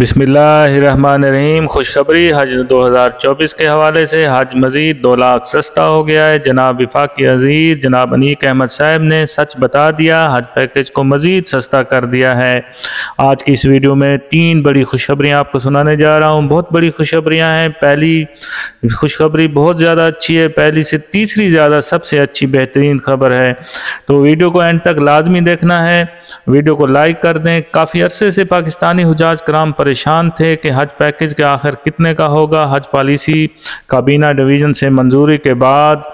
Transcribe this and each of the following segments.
बिस्मिल्लाहिर्रहमानिर्रहीम। खुशखबरी हज 2024 के हवाले से हज मज़ीद 2 लाख सस्ता हो गया है। जनाब वफाकी वज़ीर जनाब अनीक अहमद साहब ने सच बता दिया, हज पैकेज को मज़ीद सस्ता कर दिया है। आज की इस वीडियो में 3 बड़ी खुशखबरियाँ आपको सुनाने जा रहा हूँ। बहुत बड़ी खुशखबरियाँ हैं। पहली खुशखबरी बहुत ज़्यादा अच्छी है, पहली से तीसरी ज़्यादा सबसे अच्छी बेहतरीन खबर है। तो वीडियो को एंड तक लाजमी देखना है, वीडियो को लाइक कर दें। काफ़ी अरसे से पाकिस्तानी हुजाज कराम परेशान थे कि हज पैकेज के आखिर कितने का होगा। हज पॉलिसी काबीना डिवीज़न से मंजूरी के बाद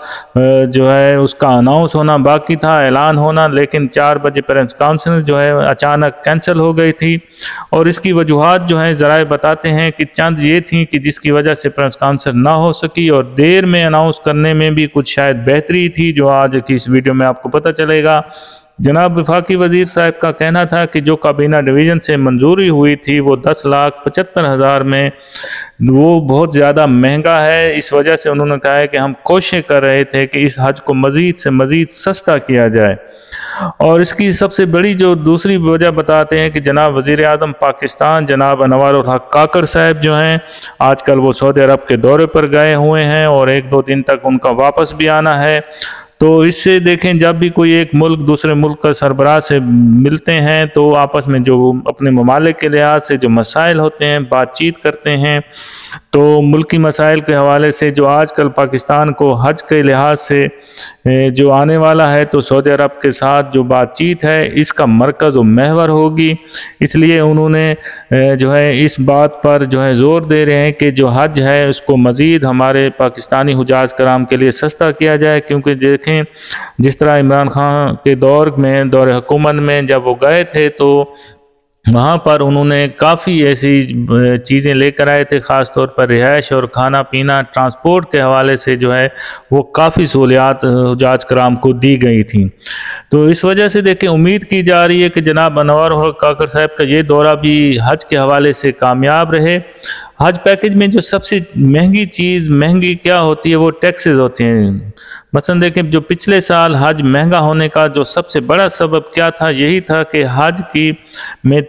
जो है उसका अनाउंस होना बाकी था, ऐलान होना, लेकिन 4 बजे प्रेस कॉन्फ्रेंस जो है अचानक कैंसिल हो गई थी। और इसकी वजूहात जो है ज़राए बताते हैं कि चंद ये थी कि जिसकी वजह से प्रेस कॉन्फ्रेंस ना हो सकी और देर में अनाउंस करने में भी कुछ शायद बेहतरी थी, जो आज की इस वीडियो में आपको पता चलेगा। जनाब वफाकी वज़ीर साहब का कहना था कि जो काबीना डिवीज़न से मंजूरी हुई थी वो 10,75,000 में वो बहुत ज़्यादा महंगा है। इस वजह से उन्होंने कहा है कि हम कोशिश कर रहे थे कि इस हज को मज़ीद से मज़ीद सस्ता किया जाए। और इसकी सबसे बड़ी जो दूसरी वजह बताते हैं कि जनाब वज़ीर आज़म पाकिस्तान जनाब अनवारुल हक काकड़ साहब जो हैं आजकल वो सऊदी अरब के दौरे पर गए हुए हैं और 1-2 दिन तक उनका वापस भी आना है। तो इससे देखें, जब भी कोई एक मुल्क दूसरे मुल्क का सरबराह से मिलते हैं तो आपस में जो अपने ममालिक के लिहाज से जो मसाइल होते हैं बातचीत करते हैं। तो मुल्की मसाइल के हवाले से जो आजकल पाकिस्तान को हज के लिहाज से जो आने वाला है, तो सऊदी अरब के साथ जो बातचीत है इसका मरकज़ व महवर होगी। इसलिए उन्होंने जो है इस बात पर जो है ज़ोर दे रहे हैं कि जो हज है उसको मज़ीद हमारे पाकिस्तानी हुजाज कराम के लिए सस्ता किया जाए। क्योंकि देखें, जिस तरह इमरान खान के दौर में दौर हुकूमत में जब वो गए थे तो वहाँ पर उन्होंने काफ़ी ऐसी चीज़ें लेकर आए थे, ख़ास तौर पर रिहाइश और खाना पीना ट्रांसपोर्ट के हवाले से जो है वो काफ़ी सहूलियात हुजाज कराम को दी गई थी। तो इस वजह से देखें, उम्मीद की जा रही है कि जनाब अनवारुल हक काकड़ साहब का ये दौरा भी हज के हवाले से कामयाब रहे। हज पैकेज में जो सबसे महंगी चीज़ महंगी क्या होती है वो टैक्सेस होते हैं। मसलन देखें, जो पिछले साल हज महंगा होने का जो सबसे बड़ा सबब क्या था, यही था कि हज की में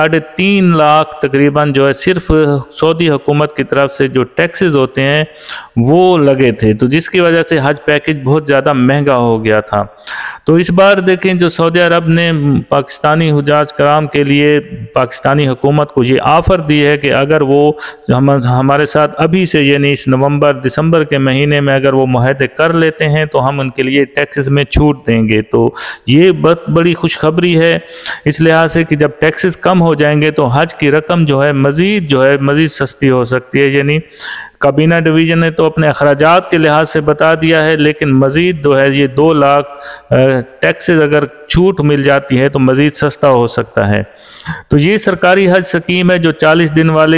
3.5 लाख तकरीबन जो है सिर्फ सऊदी हुकूमत की तरफ से जो टैक्सेस होते हैं वो लगे थे, तो जिसकी वजह से हज पैकेज बहुत ज़्यादा महंगा हो गया था। तो इस बार देखें, जो सऊदी अरब ने पाकिस्तानी हुजाज कराम के लिए पाकिस्तानी हुकूमत को ये ऑफ़र दी है कि अगर वो हमारे साथ अभी से यानी इस नवंबर दिसंबर के महीने में अगर वो मुआहदे कर लेते हैं तो हम उनके लिए टैक्सेस में छूट देंगे। तो ये बहुत बड़ी खुशखबरी है इस लिहाज से कि जब टैक्सेस कम हो जाएंगे तो हज की रकम जो है मज़ीद सस्ती हो सकती है। यानी काबीना डिवीज़न ने तो अपने अखराजात के लिहाज से बता दिया है, लेकिन मज़ीद जो है ये 2 लाख टैक्सेस अगर छूट मिल जाती है तो मज़ीद सस्ता हो सकता है। तो ये सरकारी हज स्कीम है जो 40 दिन वाले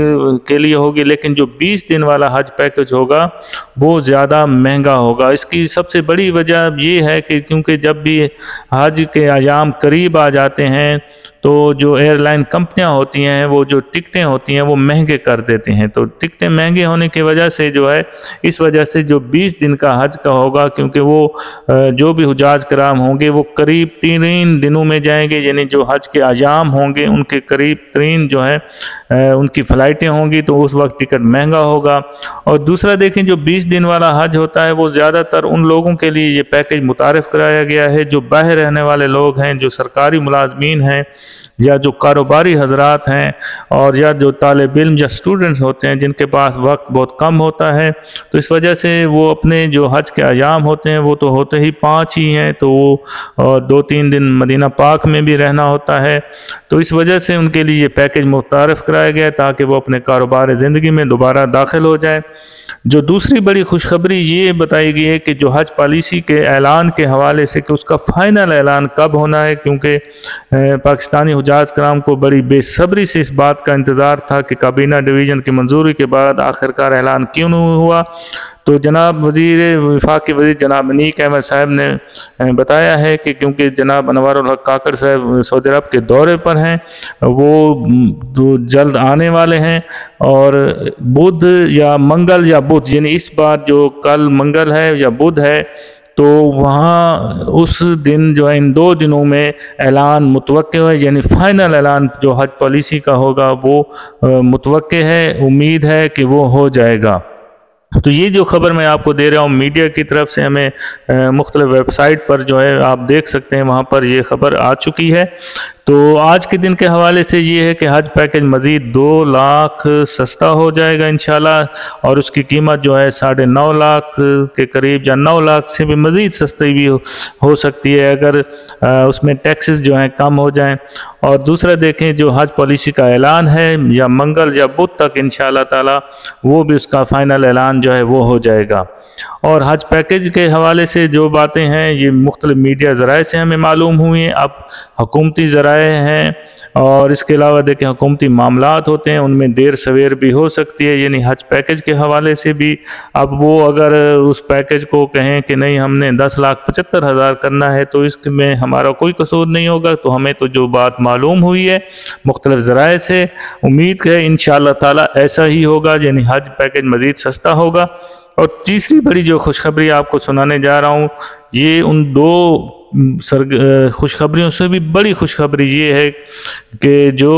के लिए होगी, लेकिन जो 20 दिन वाला हज पैकेज होगा वो ज़्यादा महंगा होगा। इसकी सबसे बड़ी वजह ये है कि क्योंकि जब भी हज के अयाम करीब आ जाते हैं तो जो एयरलाइन कंपनियां होती हैं वो जो टिकटें होती हैं वो महंगे कर देते हैं। तो टिकटें महंगे होने की वजह से जो है इस वजह से जो 20 दिन का हज का होगा, क्योंकि वो जो भी हुजाज कराम होंगे वो करीब 3 दिनों में जाएंगे, यानी जो हज के अयाम होंगे उनके करीब 3 जो है उनकी फ़्लाइटें होंगी, तो उस वक्त टिकट महंगा होगा। और दूसरा देखें, जो 20 दिन वाला हज होता है वो ज़्यादातर उन लोगों के लिए ये पैकेज मुतारिफ़ कराया गया है जो बाहर रहने वाले लोग हैं, जो सरकारी मुलाजमीन हैं या जो कारोबारी हजरात हैं और या जो तालिब इल्म या स्टूडेंट्स होते हैं जिनके पास वक्त बहुत कम होता है। तो इस वजह से वो अपने जो हज के अयाम होते हैं वो तो होते ही 5 ही हैं, तो वो 2-3 दिन मदीना पाक में भी रहना होता है। तो इस वजह से उनके लिए ये पैकेज मुतारिफ़ कराया गया ताकि वो अपने कारोबार ज़िंदगी में दोबारा दाखिल हो जाए। जो दूसरी बड़ी खुशखबरी ये बताई गई है कि जो हज पॉलिसी के ऐलान के हवाले से कि उसका फ़ाइनल ऐलान कब होना है, क्योंकि पाकिस्तानी हुजाज कराम को बड़ी बेसब्री से इस बात का इंतज़ार था कि काबीना डिवीज़न की मंजूरी के बाद आखिरकार ऐलान क्यों नहीं हुआ। तो जनाब वफाकी वज़ीर जनाब अनीक अहमद साहब ने बताया है कि क्योंकि जनाब अनवारुल हक काकड़ साहब सऊदी अरब के दौरे पर हैं, वो जल्द आने वाले हैं और बुध या मंगल या बुध, यानी इस बार जो कल मंगल है या बुध है تو وہاں اس دن جو ہے ان 2 دنوں میں اعلان متوقع ہے، یعنی فائنل اعلان جو حج پالیسی کا ہوگا وہ متوقع ہے، امید ہے کہ وہ ہو جائے گا۔ تو یہ جو خبر میں آپ کو دے رہا ہوں میڈیا کی طرف سے، ہمیں مختلف ویب سائٹ پر جو ہے آپ دیکھ سکتے ہیں، وہاں پر یہ خبر آ چکی ہے۔ تو آج کے دن کے حوالے سے یہ ہے کہ حج پیکج مزید 2 لاکھ سستا ہو جائے گا انشاءاللہ، اور اس کی قیمت جو ہے 9.5 لاکھ کے قریب یا 9 لاکھ سے بھی مزید سستی بھی ہو سکتی ہے اگر اس میں ٹیکسز جو ہیں کم ہو جائیں۔ اور دوسرا دیکھیں جو حج پالیسی کا اعلان ہے یا منگل یا بدھ تک انشاءاللہ تعالی وہ بھی اس کا فائنل اعلان جو ہے وہ ہو جائے گا۔ اور حج پیکج کے حوالے سے جو باتیں ہیں یہ مختلف میڈیا ذرائع سے ہمیں معلوم ہوئی ہیں، اب حکومتی ذرائع ہیں اور اس کے علاوہ دیکھیں حکومتی معاملات ہوتے ہیں، ان میں دیر سویر بھی ہو سکتی ہے، یعنی حج پیکج کے حوالے سے بھی اب وہ اگر اس پیکج کو کہیں کہ نہیں ہم نے 10,75,000 کرنا ہے تو اس میں ہمارا کوئی قصور نہیں ہوگا۔ تو ہمیں تو جو بات معلوم ہوئی ہے مختلف ذرائع سے، امید ہے انشاءاللہ تعالی ایسا ہی ہوگا، یعنی حج پیکج مزید سستا ہوگا۔ اور تیسری بڑی جو خوشخبری آپ کو سنانے جا رہا ہوں، یہ ان 2 خوشخبریوں سے بھی بڑی خوشخبری یہ ہے کہ جو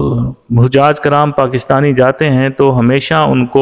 حجاج کرام پاکستانی جاتے ہیں تو ہمیشہ ان کو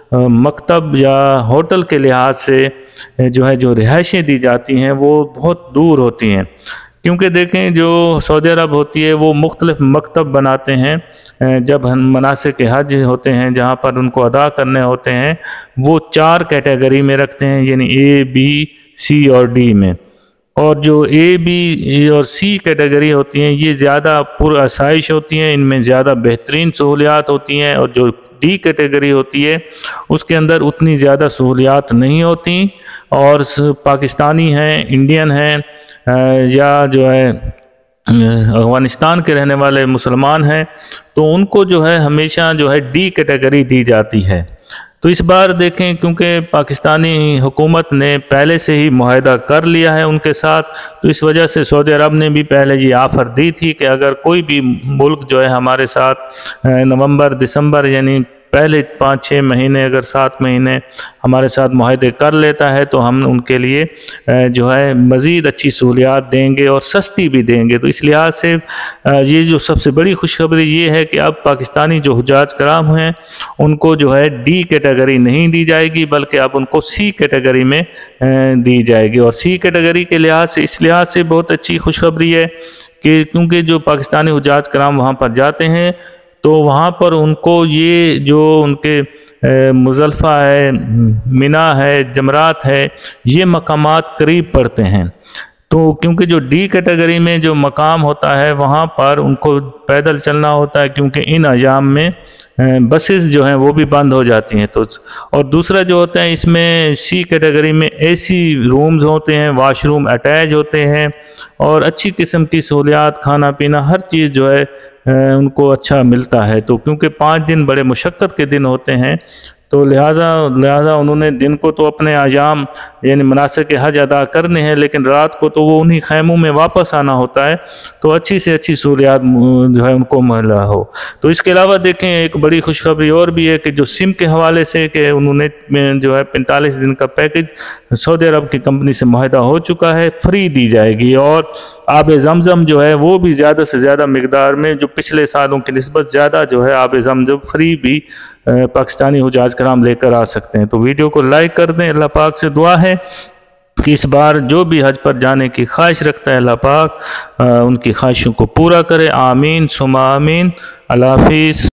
مکتب یا ہوٹل کے لحاظ سے جو رہائشیں دی جاتی ہیں وہ بہت دور ہوتی ہیں، کیونکہ دیکھیں جو سعودی عرب ہوتی ہے وہ مختلف مکتب بناتے ہیں، جب مناسک حج ہوتے ہیں جہاں پر ان کو ادا کرنے ہوتے ہیں وہ 4 کیٹیگری میں رکھتے ہیں، یعنی A B C اور D میں۔ اور جو A B اور C کیٹیگری ہوتی ہیں یہ زیادہ پر آسائش ہوتی ہیں، ان میں زیادہ بہترین سہولیات ہوتی ہیں، اور جو D کیٹیگری ہوتی ہے اس کے اندر اتنی زیادہ سہولیات نہیں ہوتی، اور پاکستانی ہیں، انڈین ہیں یا جو ہے افغانستان کے رہنے والے مسلمان ہیں تو ان کو جو ہے ہمیشہ جو ہے D کیٹیگری دی جاتی ہے۔ تو اس بار دیکھیں کیونکہ پاکستانی حکومت نے پہلے سے ہی معاہدہ کر لیا ہے ان کے ساتھ، تو اس وجہ سے سعودی عرب نے بھی پہلے یہ آفر دی تھی کہ اگر کوئی بھی ملک جو ہے ہمارے ساتھ نومبر دسمبر یعنی پہلے 5-6 مہینے اگر 7 مہینے ہمارے ساتھ معاہدے کر لیتا ہے تو ہم ان کے لیے جو ہے مزید اچھی سہولیات دیں گے اور سستی بھی دیں گے۔ تو اس لحاظ سے یہ جو سب سے بڑی خوشخبری یہ ہے کہ اب پاکستانی جو حجاج کرام ہیں ان کو جو ہے D کیٹیگری نہیں دی جائے گی بلکہ اب ان کو C کیٹیگری میں دی جائے گی، اور C کیٹیگری کے لحاظ سے اس لحاظ سے بہت اچھی خوشخبری ہے کہ کیونکہ جو پاکستانی حجاج کرام وہاں پر جاتے ہیں تو وہاں پر ان کو یہ جو ان کے مزدلفہ ہے، منی ہے، جمرات ہے، یہ مقامات قریب پڑتے ہیں، تو کیونکہ جو D کیٹیگری میں جو مقام ہوتا ہے وہاں پر ان کو پیدل چلنا ہوتا ہے، کیونکہ ان ایام میں بسز جو ہیں وہ بھی بند ہو جاتی ہیں۔ تو اور دوسرا جو ہوتا ہے اس میں C کیٹیگری میں AC رومز ہوتے ہیں، واش روم اٹیچ ہوتے ہیں، اور اچھی قسم کی سہولیات، کھانا پینا ہر چیز جو ہے ان کو اچھا ملتا ہے۔ تو کیونکہ 5 دن بڑے مشقت کے دن ہوتے ہیں تو لہذا انہوں نے دن کو تو اپنے ایام یعنی مناسک حج ادا کرنے ہیں، لیکن رات کو تو وہ انہی خیموں میں واپس آنا ہوتا ہے، تو اچھی سے اچھی سہولیات جو ہے ان کو ملا ہو۔ تو اس کے علاوہ دیکھیں ایک بڑی خوشخبری اور بھی ہے کہ جو سم کے حوالے سے کہ انہوں نے جو ہے 45 دن کا پیکج سعودی عرب کی کمپنی سے معاہدہ ہو چکا ہے، فری دی جائے گی، اور آب زمزم جو ہے وہ بھی زیادہ سے زیادہ مقدار میں جو پچھلے سالوں کی نسبت زیادہ جو ہے آب زمزم فری بھی پاکستانی حجاج کرام لے کر آ سکتے ہیں۔ تو ویڈیو کو لائک کر دیں۔ اللہ پاک سے دعا ہے کہ اس بار جو بھی حج پر جانے کی خواہش رکھتا ہے اللہ پاک ان کی خواہشوں کو پورا کرے، آمین ثم آمین۔ اللہ حافظ۔